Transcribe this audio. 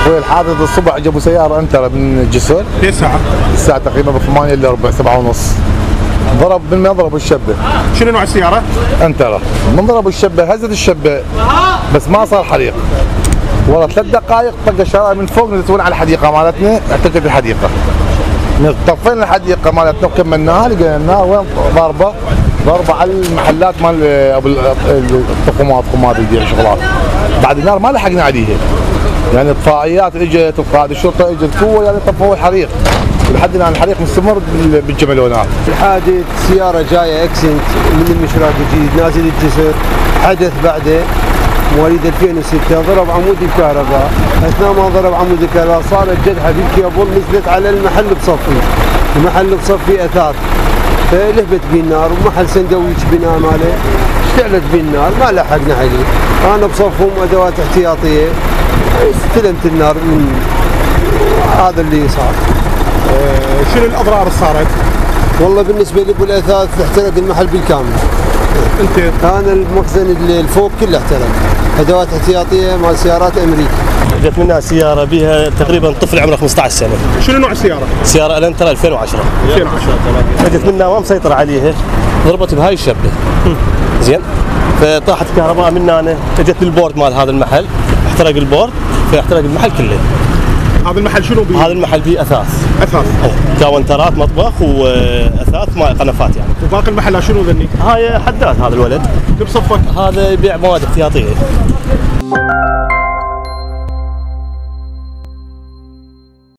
اخوي الحادث الصبح جابوا سياره انترا من الجسر. في الساعه؟ الساعه تقريبا ب 8 الا ربع 7 ونص. ضرب من ما ضربوا الشبه. شنو نوع السياره؟ انترا. من ضربوا الشبه هزت الشبه بس ما صار حريق. ورا 3 دقائق طق الشارع من فوق نزلتون على الحديقه مالتنا، احترقت الحديقه. طفينا الحديقه مالتنا وكملناها لقينا النار وين ضاربه على المحلات مال ابو الطقومات قمات يدير شغلات. بعد النار ما لحقنا عليها. يعني اطفائيات اجت وقائد الشرطه اجت قوه يعني طفوا الحريق. لحد الان الحريق مستمر بالجملونات. الحادث سياره جايه اكسنت من المشراق الجديد نازل الجسر، حدث بعده مواليد 2006 ضرب عمود الكهرباء، اثناء ما ضرب عمود الكهرباء صارت جدحه بالكيبل نزلت على المحل بصفي، المحل بصفي اثاث فلهبت بيه النار ومحل سندويش بناء ماله اشتعلت بيه النار ما لحقنا عليه، انا بصفهم ادوات احتياطيه استلمت النار من هذا اللي صار. شنو الاضرار اللي صارت؟ والله بالنسبه لي بالاثاث احترق المحل بالكامل. انت؟ انا المخزن اللي الفوق كله احترق، ادوات احتياطيه مال سيارات امريكا. جت منها سياره بها تقريبا طفل عمره 15 سنه. شنو نوع السياره؟ سياره الانترا 2010. 2010. جت منها ما مسيطر عليها، ضربت بهاي الشبه. زين؟ فطاحت كهرباء من هنا، اجت بالبورد مال هذا المحل، احترق البورد، فاحترق المحل كله. هذا المحل شنو بيه؟ هذا المحل بيه اثاث. اثاث؟ كاونترات مطبخ واثاث مع قنفات يعني. وباقي المحل شنو ذني؟ هاي حداد هذا الولد. بصفك؟ هذا يبيع مواد احتياطيه.